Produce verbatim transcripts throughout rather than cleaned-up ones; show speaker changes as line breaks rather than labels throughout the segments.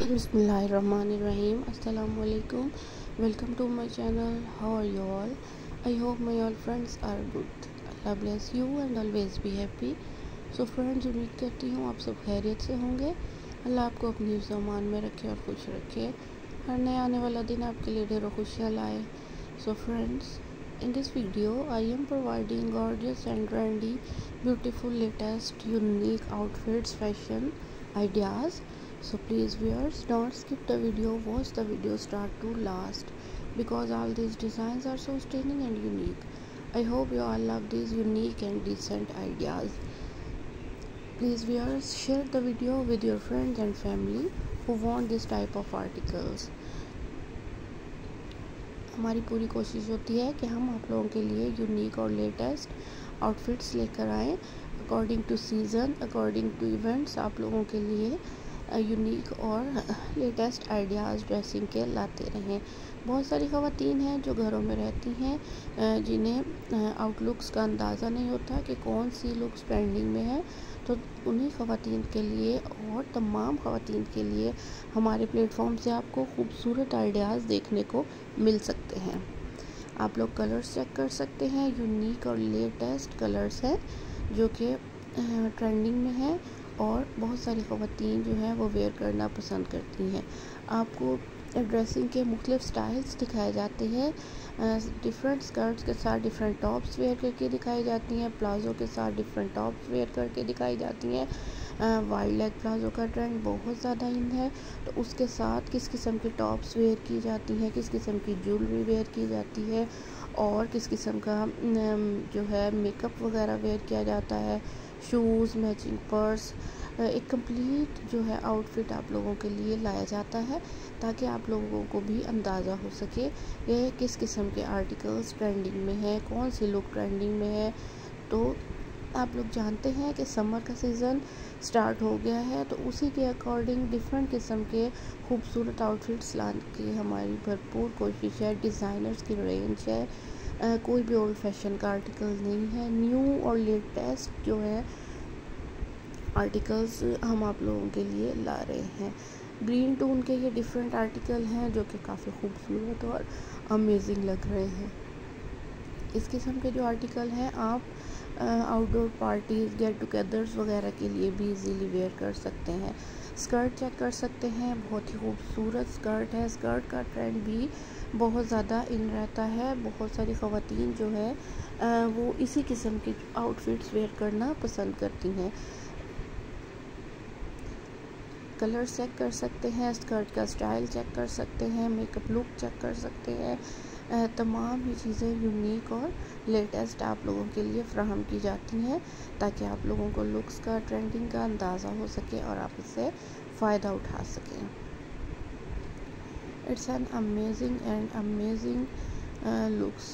Bismillahirrahmanirrahim. Assalamualaikum. Welcome to my channel. How are you all? I hope my all friends are good. Allah bless you and always be happy. So friends, उम्मीद करती हूँ आप सब खैरियत से होंगे। अल्लाह आपको अपनी ज़मान में रखे और खुश रखे। हर नया आने वाला दिन आपके लिए ढेरों खुशियाँ लाए। So friends, in this video I am providing gorgeous and trendy, beautiful, latest, unique outfits, fashion ideas. So please viewers, don't skip the video, watch the video start to last, because all these designs are so stunning and unique. I hope you all love these unique and decent ideas. Please viewers, share the video with your friends and family who want this type of articles. हमारी पूरी कोशिश होती है कि हम आप लोगों के लिए यूनिक और लेटेस्ट आउटफिट्स लेकर आएँ according to season, according to events, आप लोगों के लिए यूनिक और लेटेस्ट आइडियाज़ ड्रेसिंग के लाते रहें। बहुत सारी ख़वातीन हैं जो घरों में रहती हैं, जिन्हें आउटलुक्स का अंदाज़ा नहीं होता कि कौन सी लुक्स ट्रेंडिंग में है, तो उन्हीं ख़वातीन के लिए और तमाम ख़वातीन के लिए हमारे प्लेटफॉर्म से आपको खूबसूरत आइडियाज़ देखने को मिल सकते हैं। आप लोग कलर्स चेक कर सकते हैं, यूनिक और लेटेस्ट कलर्स हैं जो कि ट्रेंडिंग में हैं और बहुत सारी ख़वातीन जो हैं वो वेयर करना पसंद करती हैं। आपको ड्रेसिंग के मुख्तलिफ स्टाइल्स दिखाए जाते हैं। डिफरेंट स्कर्ट्स के साथ डिफरेंट टॉप्स वेयर करके दिखाई जाती हैं, प्लाज़ो के साथ डिफरेंट टॉप्स वेयर करके दिखाई जाती हैं। वाइड लेग प्लाज़ो का ट्रेंड बहुत ज़्यादा इन है, तो उसके साथ किस किस्म की टॉप्स वेयर की जाती हैं, किस किस्म की ज्वेलरी वेयर की जाती है और किस किस्म का जो है मेकअप वगैरह वेयर किया जाता है, शूज़, मैचिंग पर्स, एक कंप्लीट जो है आउटफिट आप लोगों के लिए लाया जाता है ताकि आप लोगों को भी अंदाज़ा हो सके कि किस किस्म के आर्टिकल्स ट्रेंडिंग में है, कौन सी लुक ट्रेंडिंग में है। तो आप लोग जानते हैं कि समर का सीज़न स्टार्ट हो गया है, तो उसी के अकॉर्डिंग डिफरेंट किस्म के खूबसूरत आउटफिट्स लाने की हमारी भरपूर कोशिश है। डिज़ाइनर्स की रेंज है, Uh, कोई भी ओल्ड फैशन का आर्टिकल नहीं है, न्यू और लेटेस्ट जो है आर्टिकल्स हम आप लोगों के लिए ला रहे हैं। ग्रीन टोन के ये डिफरेंट आर्टिकल हैं जो कि काफ़ी खूबसूरत और अमेजिंग लग रहे हैं। इस किस्म के जो आर्टिकल हैं आप आउटडोर पार्टीज़, गेट टुगेदर्स वगैरह के लिए भी इजीली वेयर कर सकते हैं। स्कर्ट चेक कर सकते हैं, बहुत ही खूबसूरत स्कर्ट है। स्कर्ट का ट्रेंड भी बहुत ज़्यादा इन रहता है। बहुत सारी ख़वातीन जो है आ, वो इसी किस्म के आउटफिट्स वेयर करना पसंद करती हैं। कलर चेक कर सकते हैं, स्कर्ट का स्टाइल चेक कर सकते हैं, मेकअप लुक चेक कर सकते हैं। आ, तमाम ही चीज़ें यूनिक और लेटेस्ट आप लोगों के लिए फ्राहम की जाती हैं ताकि आप लोगों को लुक्स का, ट्रेंडिंग का अंदाज़ा हो सके और आप इससे फ़ायदा उठा सकें। It's an amazing and amazing looks.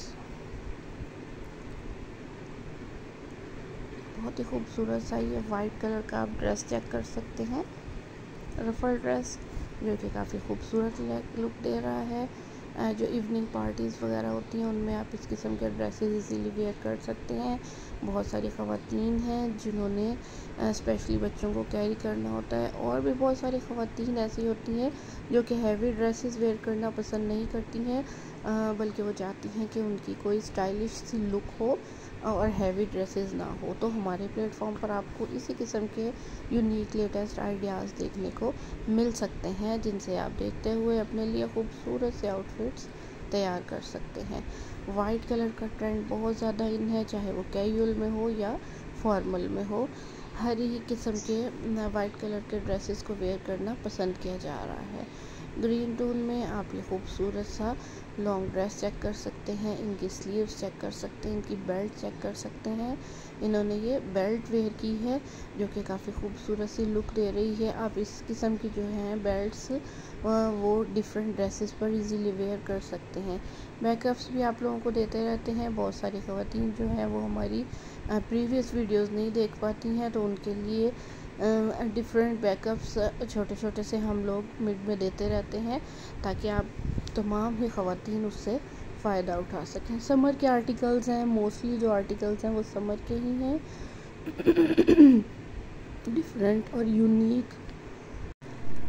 बहुत ही खूबसूरत सा ये वाइट कलर का आप ड्रेस चेक कर सकते हैं, रफल ड्रेस जो कि काफ़ी खूबसूरत लुक दे रहा है। जो इवनिंग पार्टीज़ वगैरह होती हैं उनमें आप इस किस्म के ड्रेसेस इजीली वेयर कर सकते हैं। बहुत सारी ख़वातीन हैं जिन्होंने स्पेशली बच्चों को कैरी करना होता है, और भी बहुत सारी ख़वातीन ऐसी होती हैं जो कि हैवी ड्रेसेस वेयर करना पसंद नहीं करती हैं, बल्कि वो चाहती हैं कि उनकी कोई स्टाइलिश सी लुक हो और हैवी ड्रेसेस ना हो। तो हमारे प्लेटफॉर्म पर आपको इसी किस्म के यूनिक लेटेस्ट आइडियाज़ देखने को मिल सकते हैं, जिनसे आप देखते हुए अपने लिए खूबसूरत से आउटफिट्स तैयार कर सकते हैं। वाइट कलर का ट्रेंड बहुत ज़्यादा इन है, चाहे वो कैजुअल में हो या फॉर्मल में हो। हर ही किस्म के वाइट कलर के ड्रेसेस को वेयर करना पसंद किया जा रहा है। ग्रीन टोन में आप ये खूबसूरत सा लॉन्ग ड्रेस चेक कर सकते हैं, इनकी स्लीव्स चेक कर सकते हैं, इनकी बेल्ट चेक कर सकते हैं। इन्होंने ये बेल्ट वेयर की है जो कि काफ़ी खूबसूरत सी लुक दे रही है। आप इस किस्म की जो हैं बेल्ट्स वो डिफरेंट ड्रेसेस पर इजीली वेयर कर सकते हैं। बैकअप्स भी आप लोगों को देते रहते हैं। बहुत सारी ख़वातीन जो हैं वो हमारी प्रीवियस वीडियोज़ नहीं देख पाती हैं, तो उनके लिए डिफरेंट बैकअप्स छोटे छोटे से हम लोग मिड में देते रहते हैं ताकि आप तमाम ही ख़वातीन उससे फ़ायदा उठा सकें। समर के आर्टिकल्स हैं, मोस्टली जो आर्टिकल्स हैं वो समर के ही हैं। डिफरेंट और यूनिक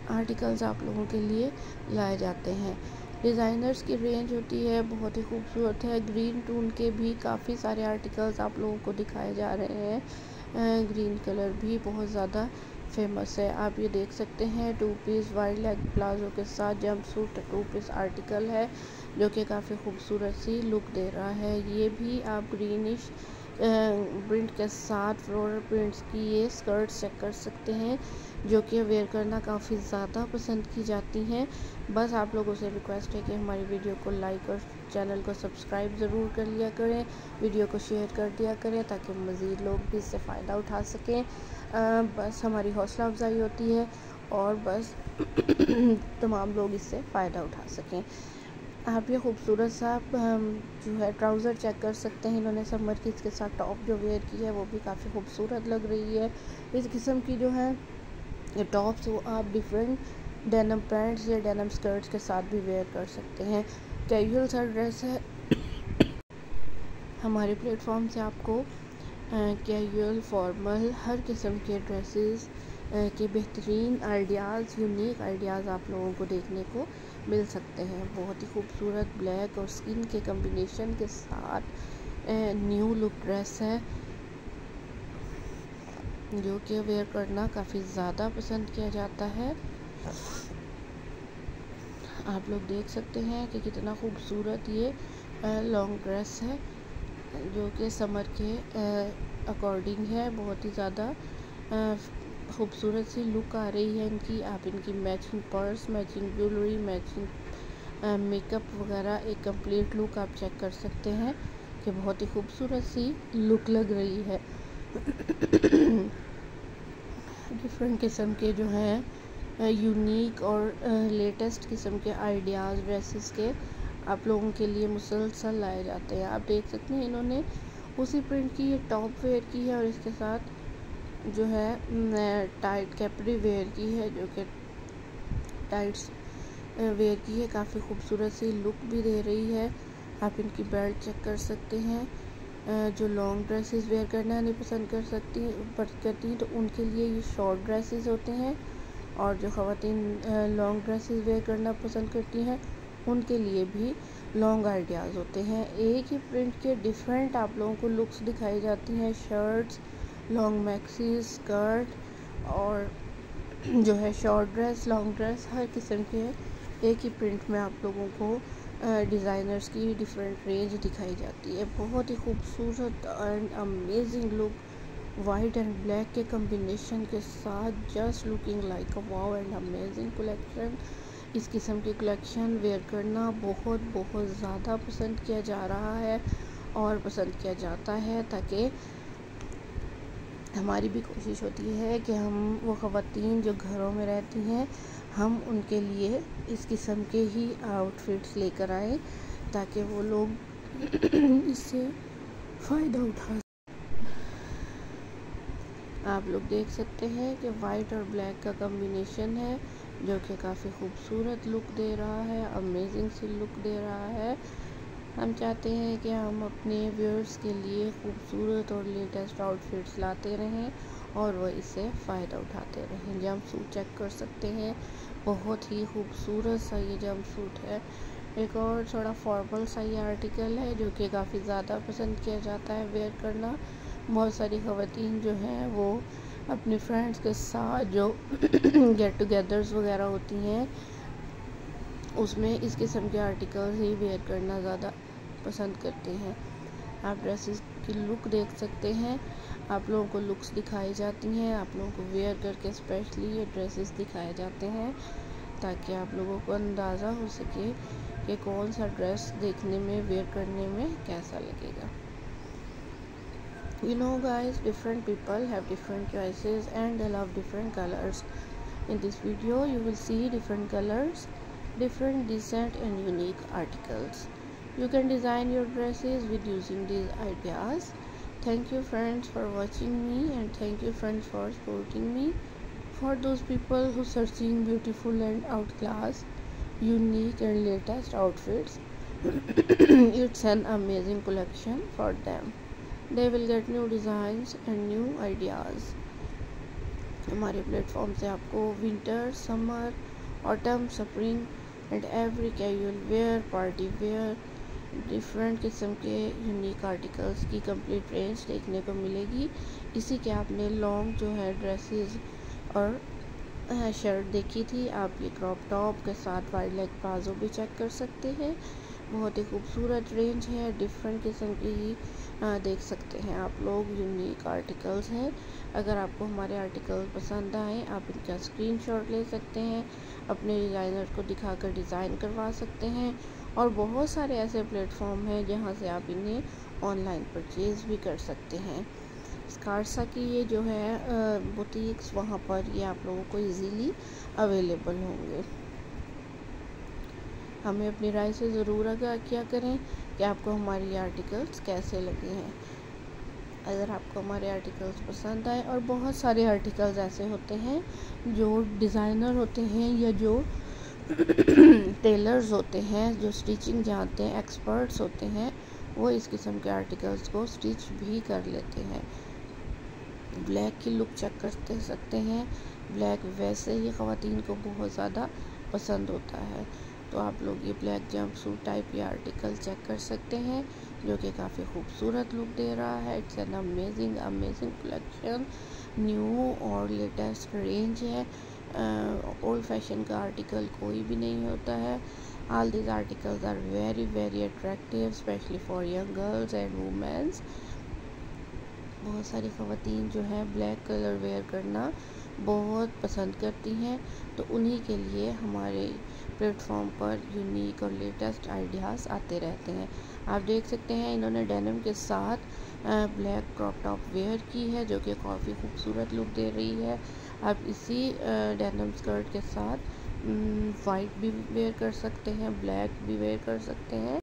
आर्टिकल्स आप लोगों के लिए लाए जाते हैं। डिज़ाइनर्स की रेंज होती है बहुत ही खूबसूरत है। ग्रीन टून के भी काफ़ी सारे आर्टिकल्स आप लोगों को दिखाए जा रहे हैं। ग्रीन कलर भी बहुत ज़्यादा फेमस है। आप ये देख सकते हैं two piece wide leg palazzo के साथ jumpsuit two piece article है जो कि काफ़ी खूबसूरत सी लुक दे रहा है। ये भी आप ग्रीनिश प्रिंट के साथ फ्लोरल प्रिंट्स की ये स्कर्ट चेक कर सकते हैं जो कि वेयर करना काफ़ी ज़्यादा पसंद की जाती हैं। बस आप लोगों से रिक्वेस्ट है कि हमारी वीडियो को लाइक और चैनल को सब्सक्राइब ज़रूर कर लिया करें, वीडियो को शेयर कर दिया करें ताकि मज़ीद लोग भी इससे फ़ायदा उठा सकें। आ, बस हमारी हौसला अफजाई होती है और बस तमाम लोग इससे फ़ायदा उठा सकें। आप ये खूबसूरत सा जो है ट्राउज़र चेक कर सकते हैं। इन्होंने समर की इसके साथ टॉप जो वेयर की है वो भी काफ़ी खूबसूरत लग रही है। इस किस्म की जो है ये टॉप्स वो आप डिफरेंट डेनिम पैंट्स या डेनिम स्कर्ट्स के साथ भी वेयर कर सकते हैं। कैजुअल सा ड्रेस है। हमारे प्लेटफॉर्म से आपको कैजुअल फॉर्मल हर किस्म के ड्रेसेस के बेहतरीन आइडियाज़ यूनिक आइडियाज़ आप लोगों को देखने को मिल सकते हैं। बहुत ही खूबसूरत ब्लैक और स्किन के कम्बिनेशन के साथ न्यू लुक ड्रेस है जो कि वेयर करना काफ़ी ज़्यादा पसंद किया जाता है। आप लोग देख सकते हैं कि कितना खूबसूरत ये लॉन्ग ड्रेस है जो कि समर के अकॉर्डिंग है। बहुत ही ज़्यादा खूबसूरत सी लुक आ रही है इनकी। आप इनकी matching purse, matching jewellery, matching makeup वगैरह एक कंप्लीट लुक आप चेक कर सकते हैं कि बहुत ही खूबसूरत सी लुक लग रही है। डिफरेंट किस्म के जो हैं यूनिक और लेटेस्ट किस्म के आइडियाज़ ड्रेसेस के आप लोगों के लिए मुसलसल लाए जाते हैं। आप देख सकते हैं इन्होंने उसी प्रिंट की ये टॉप वेयर की है और इसके साथ जो है टाइट कैपरी वेयर की है जो कि टाइट्स वेयर की है। काफ़ी खूबसूरत सी लुक भी दे रही है। आप इनकी बेल्ट चेक कर सकते हैं। जो लॉन्ग ड्रेसेस वेयर करना नहीं पसंद कर सकती करती तो उनके लिए ये शॉर्ट ड्रेसेस होते हैं और जो ख़वातीन लॉन्ग ड्रेसेस वेयर करना पसंद करती हैं उनके लिए भी लॉन्ग आइडियाज़ होते हैं। एक ही प्रिंट के डिफरेंट आप लोगों को लुक्स दिखाई जाती हैं। शर्ट्स, लॉन्ग मैक्सी, स्कर्ट और जो है शॉर्ट ड्रेस, लॉन्ग ड्रेस, हर किस्म के एक ही प्रिंट में आप लोगों को डिज़ाइनर्स की डिफरेंट रेंज दिखाई जाती है। बहुत ही खूबसूरत and amazing look white and black के कम्बिनेशन के साथ just looking like a wow and amazing collection. इस किस्म की कलेक्शन वेयर करना बहुत बहुत ज़्यादा पसंद किया जा रहा है और पसंद किया जाता है ताकि हमारी भी कोशिश होती है कि हम वो ख़वातीन जो घरों में रहती हैं हम उनके लिए इस किस्म के ही आउटफिट्स लेकर आएँ ताकि वो लोग इससे फ़ायदा उठा। आप लोग देख सकते हैं कि वाइट और ब्लैक का कम्बिनेशन है जो कि काफ़ी खूबसूरत लुक दे रहा है, अमेजिंग सी लुक दे रहा है। हम चाहते हैं कि हम अपने व्यूअर्स के लिए खूबसूरत और लेटेस्ट आउटफिट्स लाते रहें और वह इससे फ़ायदा उठाते रहें। जंप सूट चेक कर सकते हैं, बहुत ही खूबसूरत सा ये जंप सूट है। एक और थोड़ा फॉर्मल सा ये आर्टिकल है जो कि काफ़ी ज़्यादा पसंद किया जाता है वेयर करना। बहुत सारी ख़वातीन जो हैं वो अपने फ्रेंड्स के साथ जो गेट टुगेदर्स वगैरह होती हैं उसमें इस किस्म के आर्टिकल्स ही वेयर करना ज़्यादा पसंद करते हैं। आप ड्रेसेस की लुक देख सकते हैं, आप लोगों को लुक्स दिखाई जाती हैं, आप लोगों को वेयर करके स्पेशली ये ड्रेसेस दिखाए जाते हैं ताकि आप लोगों को अंदाज़ा हो सके कि कौन सा ड्रेस देखने में वेयर करने में कैसा लगेगा। You know guys, different people have different choices and they love different colors. In this video you will see different colors, different decent and unique articles. You can design your dresses with using these ideas. Thank you friends for watching me and thank you friends for supporting me. For those people who searching beautiful and outclass, unique and latest outfits, it's an amazing collection for them. They will get new designs and new ideas. हमारे platform से आपको winter, summer, autumn, spring and every casual wear, party wear, different किस्म के unique articles की complete range देखने को मिलेगी। इसी के आपने लॉन्ग जो है ड्रेसेस और शर्ट देखी थी, आप ये क्रॉप टॉप के साथ वाइड लेग प्लाजो भी चेक कर सकते हैं। बहुत ही खूबसूरत रेंज है, डिफरेंट किस्म की ही देख सकते हैं आप लोग, यूनिक आर्टिकल्स हैं। अगर आपको हमारे आर्टिकल पसंद आए आप इनका स्क्रीनशॉट ले सकते हैं, अपने डिज़ाइनर को दिखाकर डिज़ाइन करवा सकते हैं। और बहुत सारे ऐसे प्लेटफॉर्म हैं जहां से आप इन्हें ऑनलाइन परचेज़ भी कर सकते हैं। स्कार्सा की ये जो है बुटीक्स, वहाँ पर ये आप लोगों को इजीली अवेलेबल होंगे। हमें अपनी राय से ज़रूर आगाह किया करें कि आपको हमारी आर्टिकल्स कैसे लगे हैं। अगर आपको हमारे आर्टिकल्स पसंद आए, और बहुत सारे आर्टिकल्स ऐसे होते हैं जो डिज़ाइनर होते हैं या जो टेलर्स होते हैं, जो स्टिचिंग जानते हैं, एक्सपर्ट्स होते हैं, वो इस किस्म के आर्टिकल्स को स्टिच भी कर लेते हैं। ब्लैक की लुक चेक करते सकते हैं। ब्लैक वैसे ही ख़वातीन को बहुत ज़्यादा पसंद होता है, तो आप लोग ये ब्लैक जंप सूट टाइप ये आर्टिकल चेक कर सकते हैं, जो कि काफ़ी खूबसूरत लुक दे रहा है। It's an amazing amazing collection, new और लेटेस्ट रेंज है। ओल्ड फैशन का आर्टिकल कोई भी नहीं होता है। All these articles are very very attractive, specially for young girls and womens. बहुत सारी ख़वातीन जो है ब्लैक कलर वेयर करना बहुत पसंद करती हैं, तो उन्हीं के लिए हमारे प्लेटफॉर्म पर यूनिक और लेटेस्ट आइडियाज़ आते रहते हैं। आप देख सकते हैं इन्होंने डेनिम के साथ ब्लैक क्रॉप टॉप वेयर की है, जो कि काफ़ी खूबसूरत लुक दे रही है। आप इसी डेनिम स्कर्ट के साथ वाइट भी वेयर कर सकते हैं, ब्लैक भी वेयर कर सकते हैं।